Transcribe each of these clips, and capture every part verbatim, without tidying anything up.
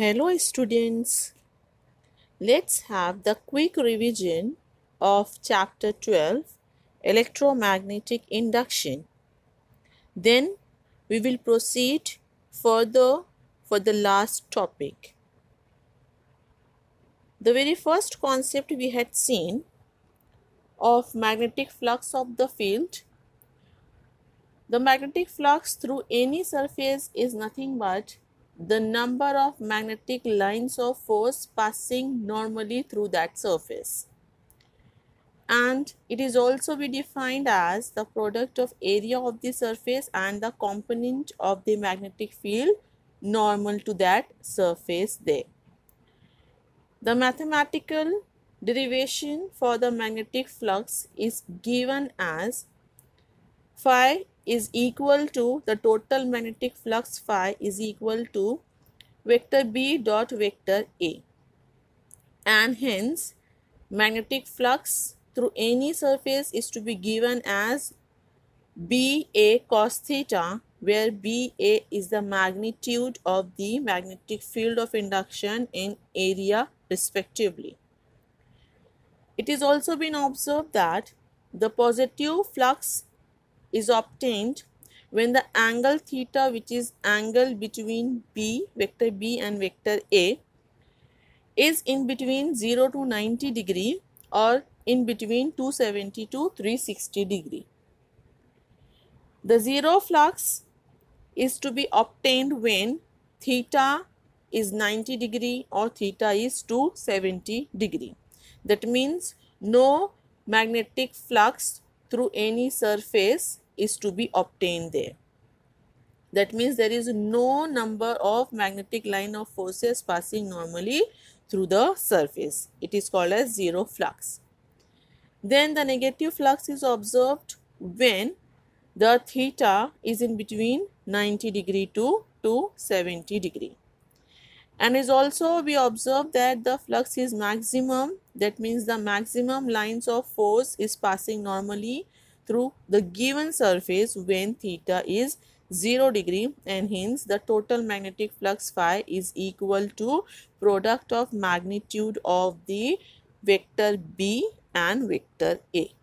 Hello students, let's have the quick revision of chapter twelve, electromagnetic induction. Then we will proceed further for the last topic. The very first concept we had seen of magnetic flux of the field. The magnetic flux through any surface is nothing but the number of magnetic lines of force passing normally through that surface. And it is also be defined as the product of area of the surface and the component of the magnetic field normal to that surface there. The mathematical derivation for the magnetic flux is given as phi is equal to the total magnetic flux phi is equal to vector B dot vector A, and hence magnetic flux through any surface is to be given as B A cos theta, where B A is the magnitude of the magnetic field of induction in area respectively. It is also been observed that the positive flux is obtained when the angle theta, which is angle between B, vector B and vector A, is in between zero to ninety degree or in between two seventy to three sixty degree. The zero flux is to be obtained when theta is ninety degree or theta is two seventy degree. That means no magnetic flux through any surface is to be obtained there. That means there is no number of magnetic line of forces passing normally through the surface. It is called as zero flux. Then the negative flux is observed when the theta is in between ninety degree to two seventy degree. And is also we observe that the flux is maximum. That means the maximum lines of force is passing normally through the given surface when theta is zero degree, and hence the total magnetic flux phi is equal to product of magnitude of the vector B and vector A.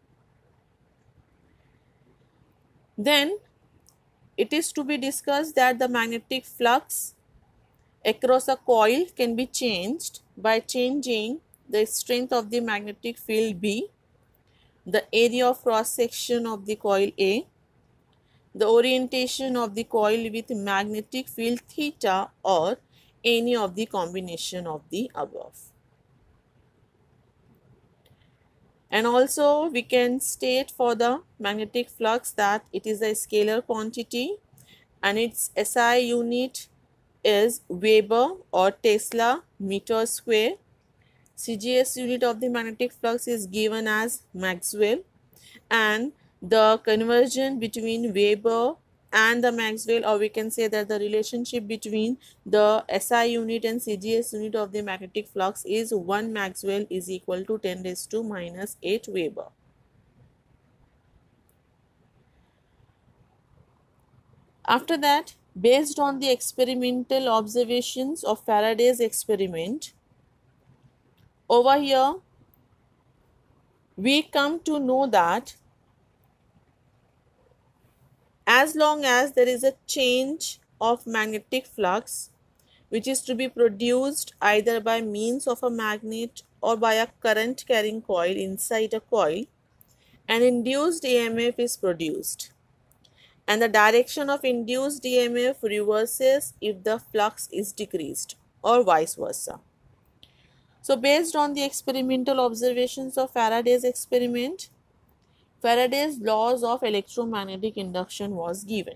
Then it is to be discussed that the magnetic flux across a coil can be changed by changing the strength of the magnetic field B, the area of cross section of the coil A, the orientation of the coil with magnetic field theta, or any of the combination of the above. And also we can state for the magnetic flux that it is a scalar quantity and its S I unit is Weber or Tesla meter square. C G S unit of the magnetic flux is given as Maxwell, and the conversion between Weber and the Maxwell, or we can say that the relationship between the S I unit and C G S unit of the magnetic flux is one Maxwell is equal to ten raised to minus eight Weber. After that, based on the experimental observations of Faraday's experiment, over here we come to know that as long as there is a change of magnetic flux which is to be produced either by means of a magnet or by a current carrying coil inside a coil, an induced E M F is produced, and the direction of induced E M F reverses if the flux is decreased, or vice versa. So based on the experimental observations of Faraday's experiment, Faraday's laws of electromagnetic induction was given.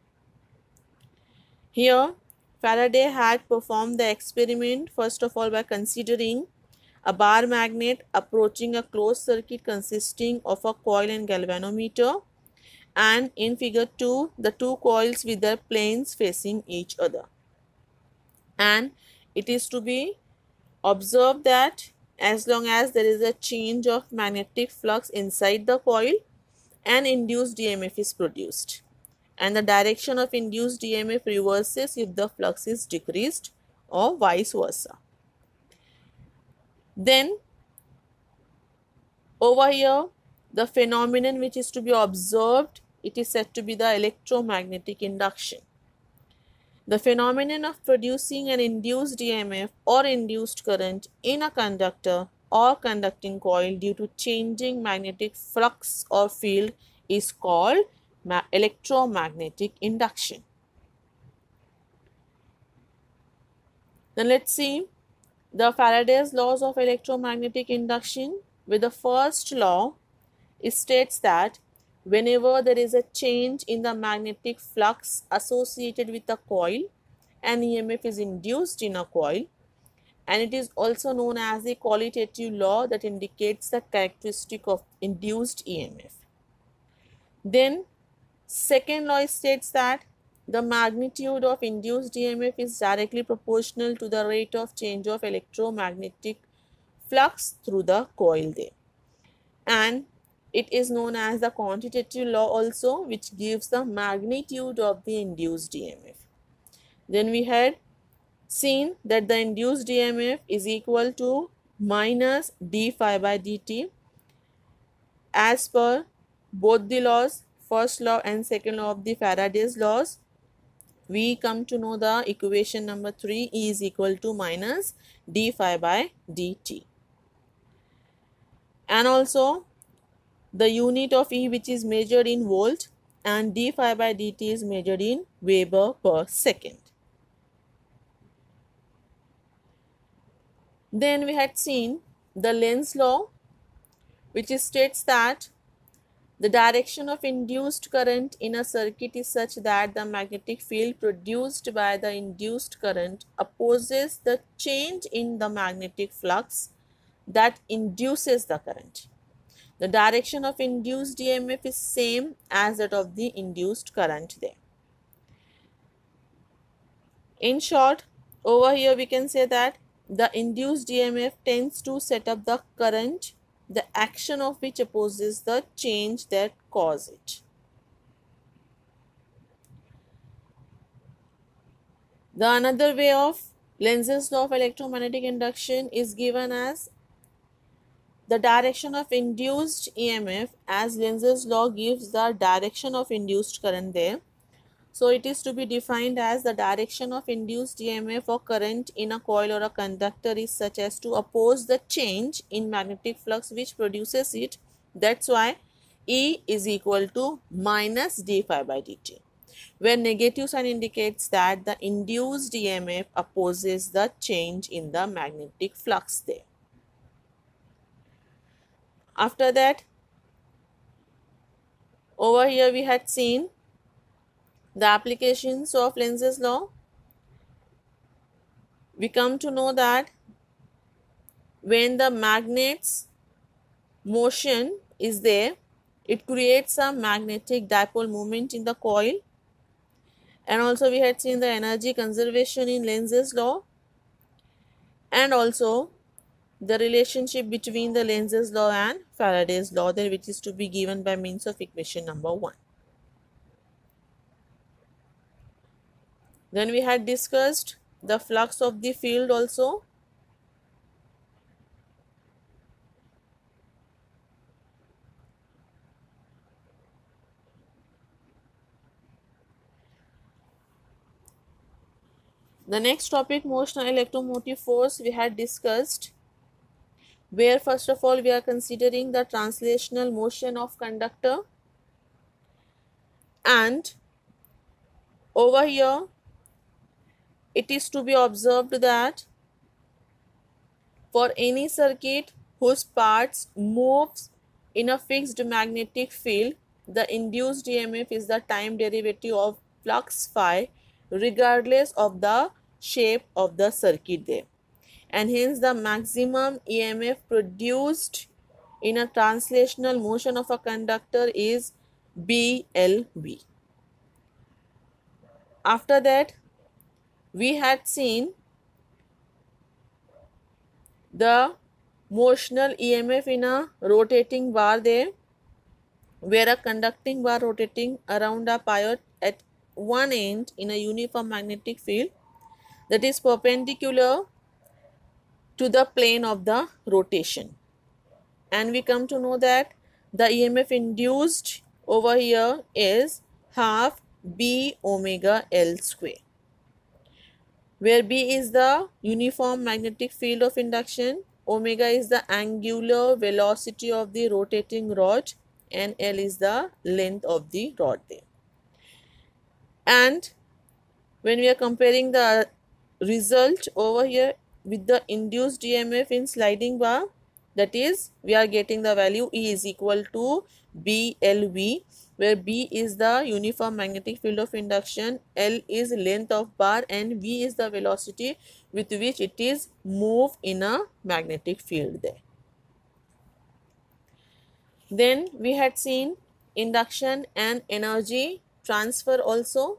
Here Faraday had performed the experiment first of all by considering a bar magnet approaching a closed circuit consisting of a coil and galvanometer, and in figure two the two coils with their planes facing each other. And it is to be observed that as long as there is a change of magnetic flux inside the coil, an induced E M F is produced, and the direction of induced E M F reverses if the flux is decreased, or vice versa. Then over here, the phenomenon which is to be observed, it is said to be the electromagnetic induction. The phenomenon of producing an induced E M F or induced current in a conductor or conducting coil due to changing magnetic flux or field is called electromagnetic induction. Then let's see the Faraday's laws of electromagnetic induction. With the first law, it states that whenever there is a change in the magnetic flux associated with a coil, an E M F is induced in a coil, and it is also known as the qualitative law that indicates the characteristic of induced E M F. Then second law states that the magnitude of induced E M F is directly proportional to the rate of change of electromagnetic flux through the coil there. And it is known as the quantitative law also, which gives the magnitude of the induced E M F. Then we had seen that the induced E M F is equal to minus d phi by dt. As per both the laws, first law and second law of the Faraday's laws, we come to know the equation number three is equal to minus d phi by dt. And also the unit of E, which is measured in volt, and d phi by dt is measured in Weber per second. Then we had seen the Lenz law, which states that the direction of induced current in a circuit is such that the magnetic field produced by the induced current opposes the change in the magnetic flux that induces the current. The direction of induced E M F is same as that of the induced current there. In short, over here we can say that the induced E M F tends to set up the current, the action of which opposes the change that causes it. The another way of Lenz's law of electromagnetic induction is given as the direction of induced E M F, as Lenz's law gives the direction of induced current there. So it is to be defined as the direction of induced E M F or current in a coil or a conductor is such as to oppose the change in magnetic flux which produces it. That's why E is equal to minus d phi by dt, where negative sign indicates that the induced E M F opposes the change in the magnetic flux there. After that, over here we had seen the applications of Lenz's law. We come to know that when the magnet's motion is there, it creates a magnetic dipole moment in the coil. And also we had seen the energy conservation in Lenz's law, and also the relationship between the Lenz's law and Faraday's law there, which is to be given by means of equation number one. Then we had discussed the flux of the field also. The next topic, motion and electromotive force, we had discussed, where first of all we are considering the translational motion of conductor, and over here it is to be observed that for any circuit whose parts moves in a fixed magnetic field, the induced E M F is the time derivative of flux phi regardless of the shape of the circuit there, and hence the maximum E M F produced in a translational motion of a conductor is B L V. After that, we had seen the motional E M F in a rotating bar there, where a conducting bar rotating around a pivot at one end in a uniform magnetic field. that is perpendicular to the plane of the rotation. And we come to know that the E M F induced over here is half B omega L square, where B is the uniform magnetic field of induction, omega is the angular velocity of the rotating rod, and L is the length of the rod there. And when we are comparing the result over here with the induced E M F in sliding bar, that is, we are getting the value E is equal to B L V, where B is the uniform magnetic field of induction, L is length of bar, and V is the velocity with which it is moved in a magnetic field there. Then we had seen induction and energy transfer also.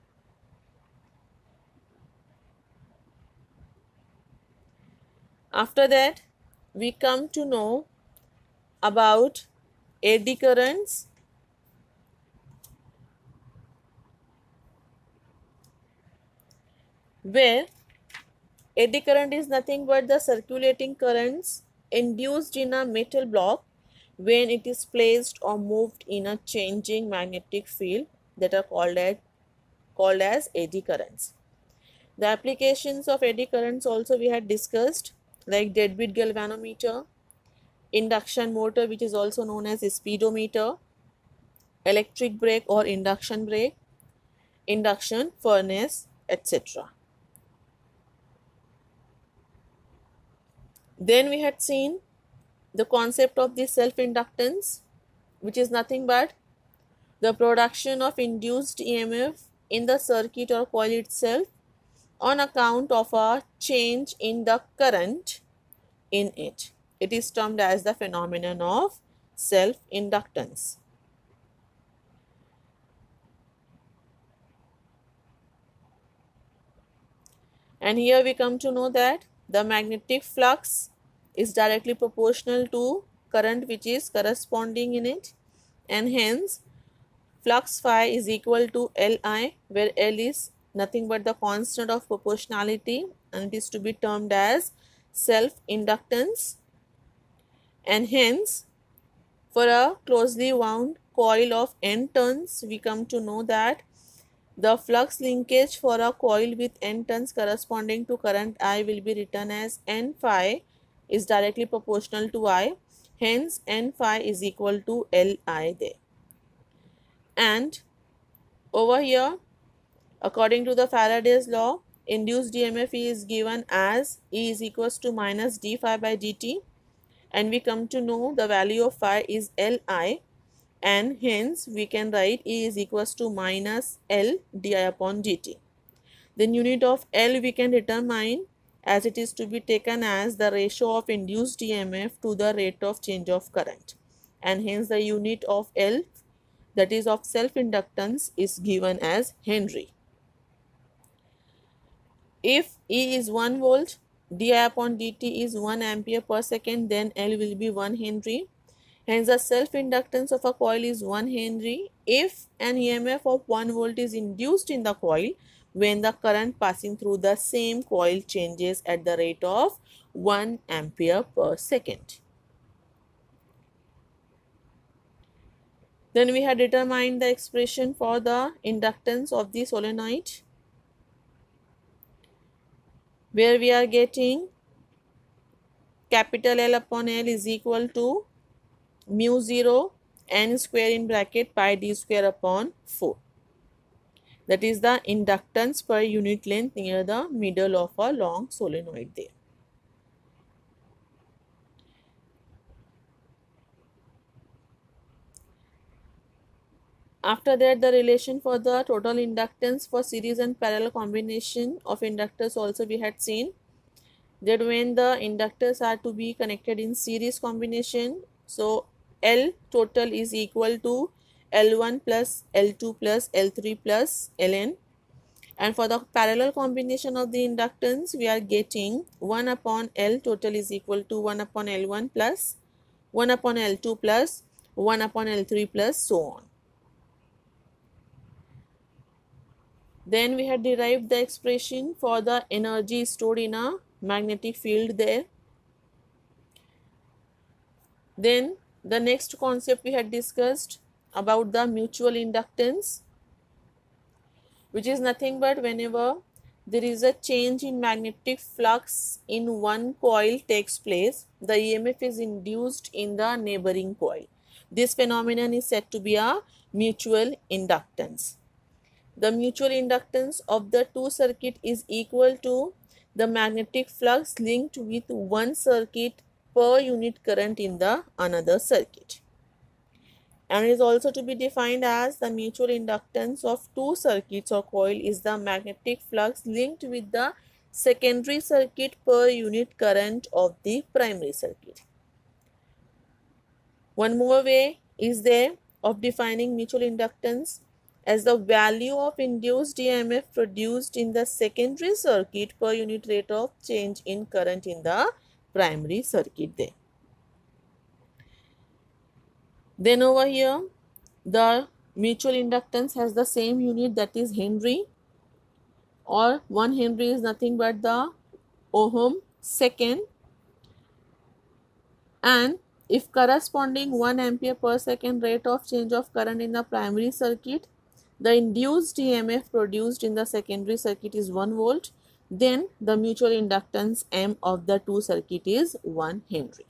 After that, we come to know about eddy currents, where eddy current is nothing but the circulating currents induced in a metal block when it is placed or moved in a changing magnetic field, that are called as, called as eddy currents. The applications of eddy currents also we had discussed, like deadbeat galvanometer, induction motor which is also known as a speedometer, electric brake or induction brake, induction furnace, et cetera. Then we had seen the concept of the self-inductance, which is nothing but the production of induced E M F in the circuit or coil itself on account of a change in the current in it. It is termed as the phenomenon of self-inductance. And here we come to know that the magnetic flux is directly proportional to current which is corresponding in it, and hence flux phi is equal to Li, where L is nothing but the constant of proportionality and it is to be termed as self-inductance. And hence, for a closely wound coil of N turns, we come to know that the flux linkage for a coil with N turns corresponding to current I will be written as N phi is directly proportional to I. Hence, N phi is equal to Li there. And over here, according to the Faraday's law, induced E M F is given as E is equals to minus d phi by dt, and we come to know the value of phi is Li, and hence we can write E is equals to minus L di upon dt. Then unit of L we can determine as it is to be taken as the ratio of induced E M F to the rate of change of current, and hence the unit of L, that is of self-inductance, is given as Henry. If E is one volt, di upon dt is one ampere per second, then L will be one Henry. Hence, the self-inductance of a coil is one Henry if an E M F of one volt is induced in the coil when the current passing through the same coil changes at the rate of one ampere per second. Then we had determined the expression for the inductance of the solenoid, where we are getting capital L upon L is equal to mu zero n square in bracket pi d square upon four. That is the inductance per unit length near the middle of a long solenoid there. After that, the relation for the total inductance for series and parallel combination of inductors also we had seen, that when the inductors are to be connected in series combination, so L total is equal to L one plus L two plus L three plus Ln, and for the parallel combination of the inductance we are getting one upon L total is equal to one upon L one plus one upon L two plus one upon L three plus so on. Then we had derived the expression for the energy stored in a magnetic field there. Then the next concept we had discussed about the mutual inductance, which is nothing but whenever there is a change in magnetic flux in one coil takes place, the E M F is induced in the neighboring coil. This phenomenon is said to be a mutual inductance. The mutual inductance of the two circuits is equal to the magnetic flux linked with one circuit per unit current in the another circuit, and is also to be defined as the mutual inductance of two circuits or coil is the magnetic flux linked with the secondary circuit per unit current of the primary circuit. One more way is there of defining mutual inductance as the value of induced E M F produced in the secondary circuit per unit rate of change in current in the primary circuit there. Then over here, the mutual inductance has the same unit, that is Henry, or one Henry is nothing but the ohm second, and if corresponding one ampere per second rate of change of current in the primary circuit, the induced E M F produced in the secondary circuit is one volt, then the mutual inductance M of the two circuit is one Henry.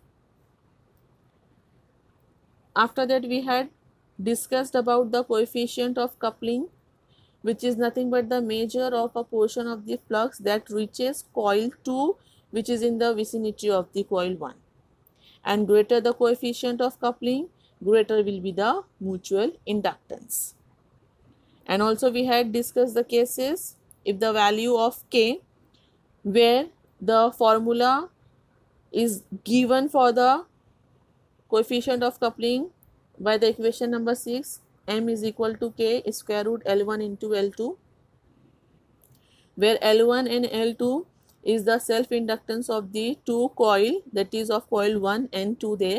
After that, we had discussed about the coefficient of coupling, which is nothing but the measure of a portion of the flux that reaches coil two, which is in the vicinity of the coil one. And greater the coefficient of coupling, greater will be the mutual inductance. And also we had discussed the cases if the value of K, where the formula is given for the coefficient of coupling by the equation number six, M is equal to K square root L one into L two, where L one and L two is the self inductance of the two coil, that is of coil one and two there.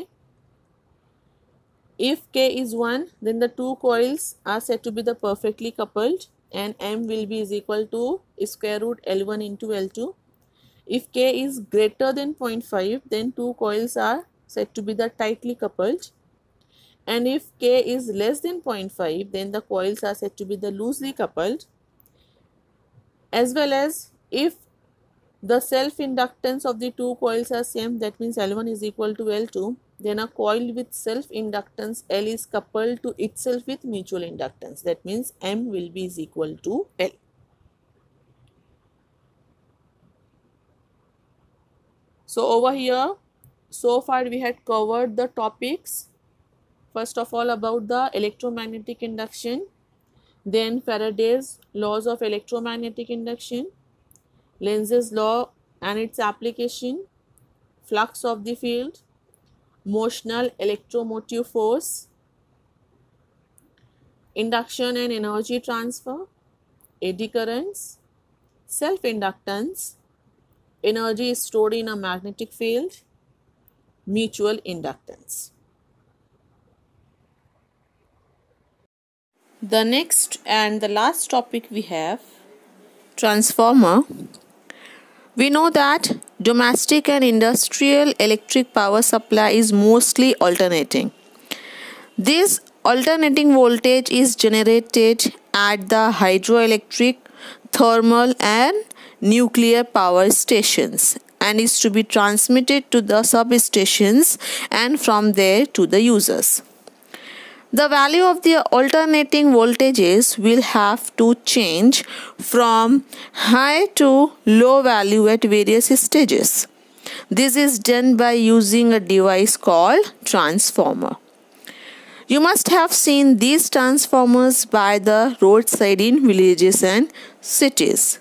If K is one, then the two coils are said to be the perfectly coupled, and M will be is equal to square root L one into L two. If K is greater than zero point five, then two coils are said to be the tightly coupled, and if K is less than zero point five, then the coils are said to be the loosely coupled. As well as if the self inductance of the two coils are same, that means L one is equal to L two, then a coil with self inductance L is coupled to itself with mutual inductance, that means M will be is equal to L. So over here, so far we had covered the topics, first of all about the electromagnetic induction, then Faraday's laws of electromagnetic induction, Lenz's law and its application, flux of the field, motional electromotive force, induction and energy transfer, eddy currents, self-inductance, energy is stored in a magnetic field, mutual inductance. The next and the last topic we have, transformer. We know that domestic and industrial electric power supply is mostly alternating. This alternating voltage is generated at the hydroelectric, thermal and nuclear power stations and is to be transmitted to the substations and from there to the users. The value of the alternating voltages will have to change from high to low value at various stages. This is done by using a device called transformer. You must have seen these transformers by the roadside in villages and cities.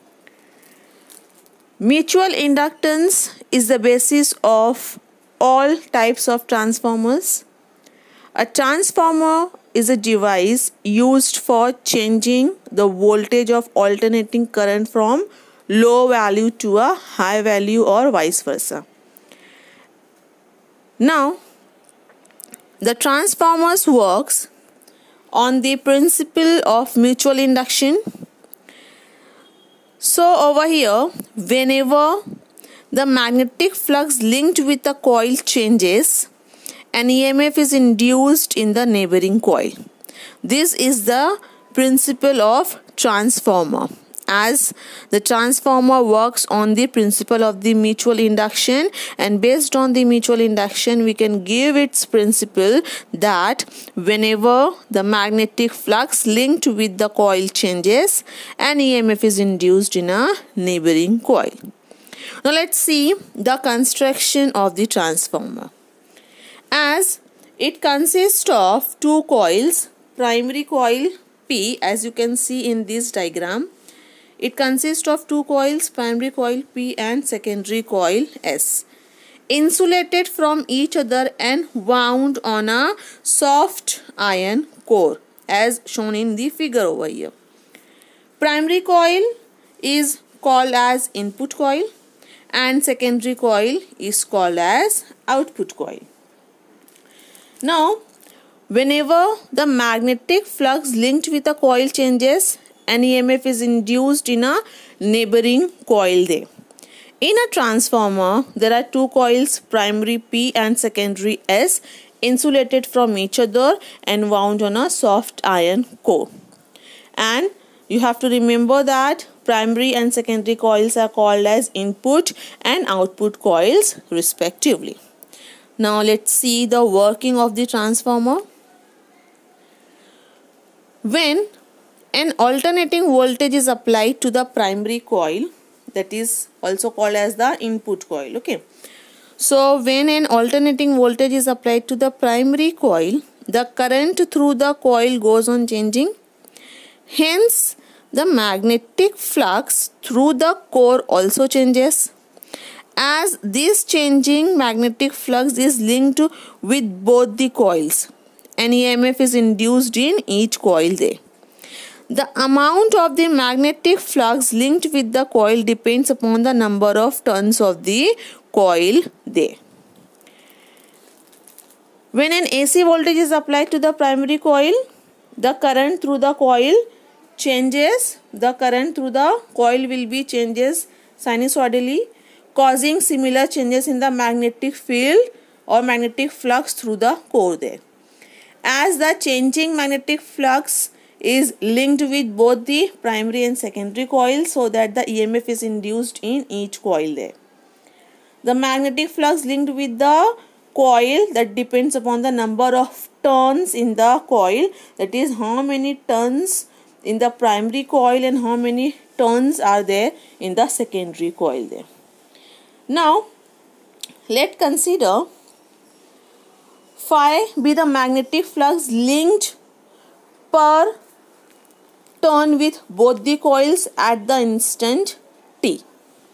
Mutual inductance is the basis of all types of transformers. A transformer is a device used for changing the voltage of alternating current from low value to a high value or vice versa. Now, the transformers works on the principle of mutual induction. So over here, whenever the magnetic flux linked with the coil changes, an E M F is induced in the neighboring coil. This is the principle of transformer, as the transformer works on the principle of the mutual induction, and based on the mutual induction we can give its principle that whenever the magnetic flux linked with the coil changes, an E M F is induced in a neighboring coil. Now let's see the construction of the transformer. As it consists of two coils, primary coil P, as you can see in this diagram, it consists of two coils, primary coil P and secondary coil S, insulated from each other and wound on a soft iron core, as shown in the figure over here. Primary coil is called as input coil and secondary coil is called as output coil. Now, whenever the magnetic flux linked with a coil changes, an E M F is induced in a neighboring coil there. In a transformer, there are two coils, primary P and secondary S, insulated from each other and wound on a soft iron core. And you have to remember that primary and secondary coils are called as input and output coils respectively. Now let's see the working of the transformer. When an alternating voltage is applied to the primary coil, that is also called as the input coil. Okay. So when an alternating voltage is applied to the primary coil, the current through the coil goes on changing. Hence, the magnetic flux through the core also changes. As this changing magnetic flux is linked with both the coils, an E M F is induced in each coil there. The amount of the magnetic flux linked with the coil depends upon the number of turns of the coil there. When an A C voltage is applied to the primary coil, the current through the coil changes. The current through the coil will be changes sinusoidally, causing similar changes in the magnetic field or magnetic flux through the core there. As the changing magnetic flux is linked with both the primary and secondary coils, so that the E M F is induced in each coil there. The magnetic flux linked with the coil, that depends upon the number of turns in the coil, that is how many turns in the primary coil and how many turns are there in the secondary coil there. Now, let's consider phi be the magnetic flux linked per turn with both the coils at the instant t.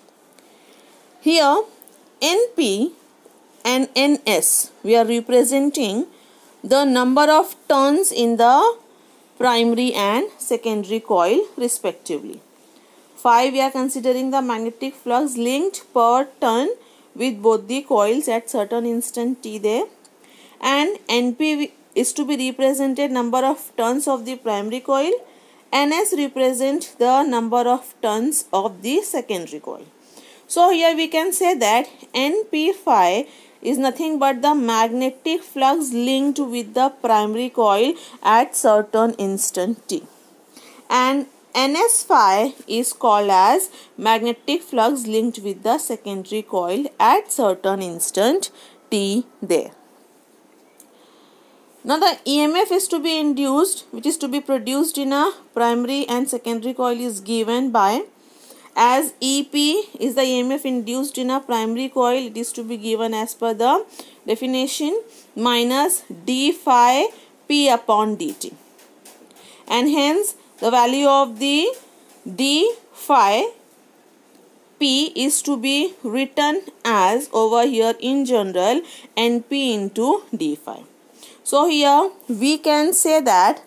Here, N P and N S, we are representing the number of turns in the primary and secondary coil respectively. Phi, we are considering the magnetic flux linked per turn with both the coils at certain instant t there, and N P is to be represented number of turns of the primary coil, N S represent the number of turns of the secondary coil. So here we can say that N P phi is nothing but the magnetic flux linked with the primary coil at certain instant t, and N S phi is called as magnetic flux linked with the secondary coil at certain instant t there. Now the E M F is to be induced, which is to be produced in a primary and secondary coil, is given by, as E P is the E M F induced in a primary coil, it is to be given as per the definition, minus d phi P upon dt, and hence the value of the d phi P is to be written as over here in general N P into d phi. So here we can say that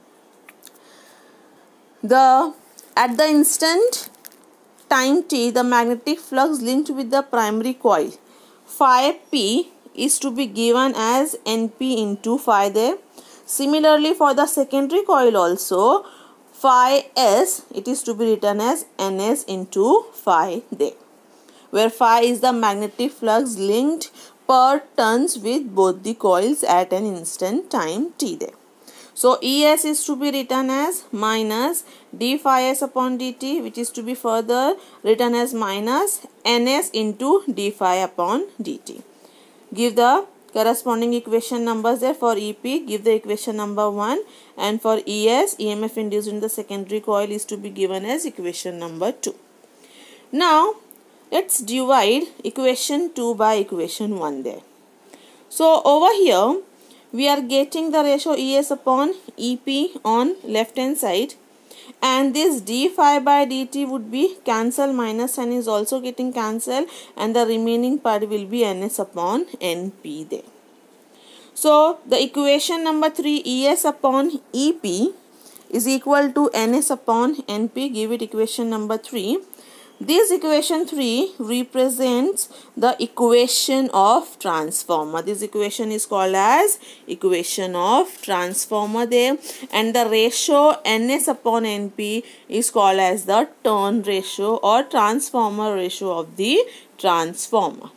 the at the instant time t, the magnetic flux linked with the primary coil phi P is to be given as N P into phi there. Similarly, for the secondary coil also, phi s, it is to be written as Ns into phi there, where phi is the magnetic flux linked per turns with both the coils at an instant time t there. So Es is to be written as minus d phi s upon dt, which is to be further written as minus Ns into d phi upon dt. Give the corresponding equation numbers there. For E P, give the equation number one, and for E S, E M F induced in the secondary coil, is to be given as equation number two. Now let's divide equation two by equation one there. So over here we are getting the ratio E S upon E P on left hand side, and this d phi by dt would be cancel, minus n is also getting cancelled, and the remaining part will be Ns upon Np there. So the equation number three, E S upon E P is equal to Ns upon Np. Give it equation number three. This equation three represents the equation of transformer. This equation is called as equation of transformer there, and the ratio Ns upon Np is called as the turn ratio or transformer ratio of the transformer.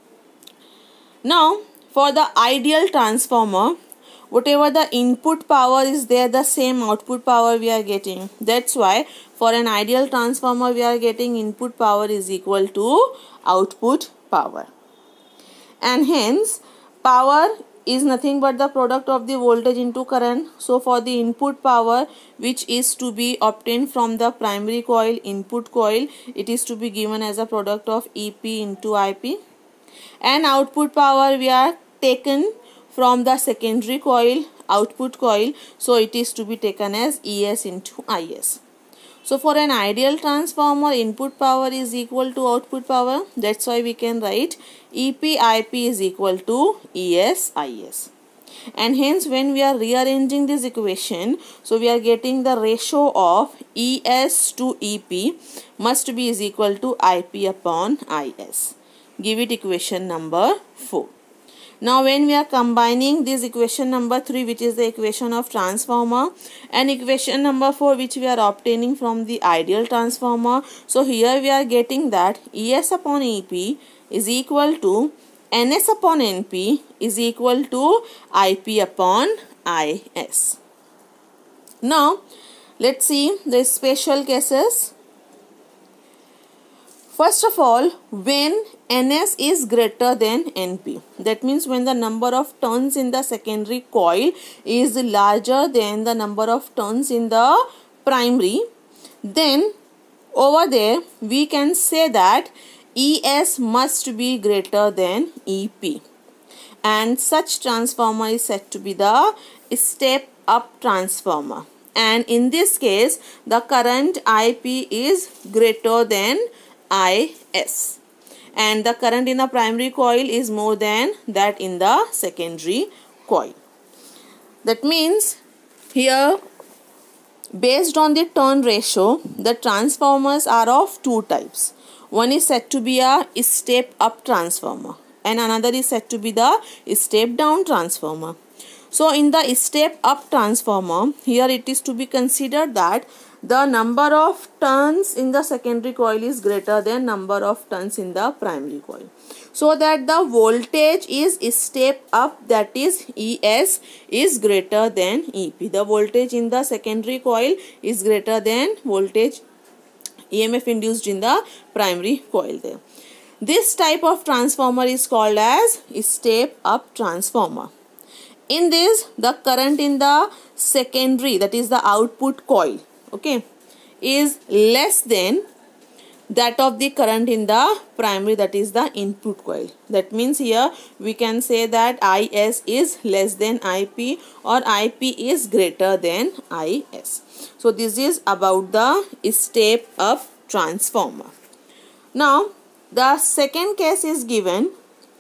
Now for the ideal transformer, whatever the input power is there, the same output power we are getting. That's why for an ideal transformer we are getting input power is equal to output power, and hence power is nothing but the product of the voltage into current. So for the input power, which is to be obtained from the primary coil input coil, it is to be given as a product of E P into I P, and output power we are taken from the secondary coil output coil, so it is to be taken as E S into I S. So for an ideal transformer, input power is equal to output power. That's why we can write E P I P is equal to E S I S. And hence when we are rearranging this equation, so we are getting the ratio of E S to E P must be is equal to I P upon I S. Give it equation number four. Now when we are combining this equation number three, which is the equation of transformer, and equation number four, which we are obtaining from the ideal transformer, so here we are getting that E S upon E P is equal to Ns upon Np is equal to I P upon I S. Now let's see the special cases. First of all, when Ns is greater than Np, that means when the number of turns in the secondary coil is larger than the number of turns in the primary, then over there we can say that E S must be greater than E P, and such transformer is said to be the step up transformer, and in this case the current I P is greater than I S, and the current in the primary coil is more than that in the secondary coil. That means here, based on the turn ratio, the transformers are of two types. One is said to be a step up transformer, and another is said to be the step down transformer. So in the step up transformer, here it is to be considered that the number of turns in the secondary coil is greater than number of turns in the primary coil, so that the voltage is step up, that is E S is greater than E P. The voltage in the secondary coil is greater than voltage E M F induced in the primary coil there. This type of transformer is called as step up transformer. In this, the current in the secondary, that is the output coil, okay, is less than that of the current in the primary, that is the input coil. That means here we can say that I S is less than I P, or I P is greater than I S. So this is about the step up transformer. Now the second case is given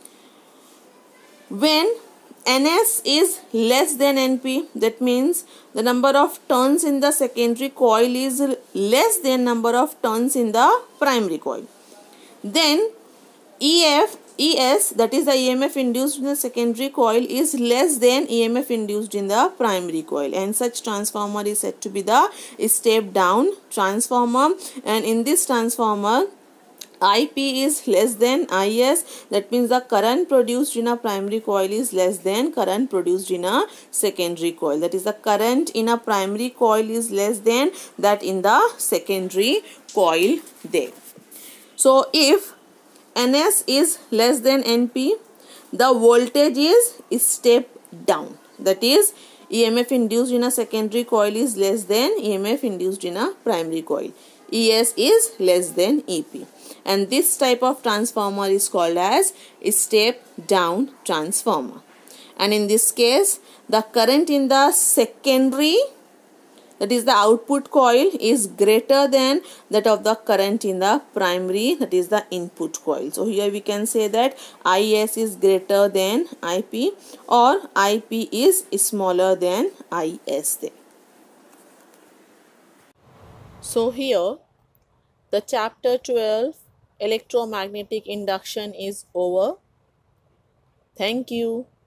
when Ns is less than Np. That means the number of turns in the secondary coil is less than number of turns in the primary coil. Then E F, E S, that is the E M F induced in the secondary coil, is less than E M F induced in the primary coil, and such transformer is said to be the step down transformer. And in this transformer, I P is less than I S, that means the current produced in a primary coil is less than current produced in a secondary coil. That is, the current in a primary coil is less than that in the secondary coil there. So if N S is less than N P, the voltage is step down. That is, E M F induced in a secondary coil is less than E M F induced in a primary coil. E S is less than E P. And this type of transformer is called as step down transformer. And in this case, the current in the secondary, that is the output coil, is greater than that of the current in the primary, that is the input coil. So here we can say that I S is greater than I P, or I P is smaller than I S there. So here the chapter twelve, electromagnetic induction, is over. Thank you.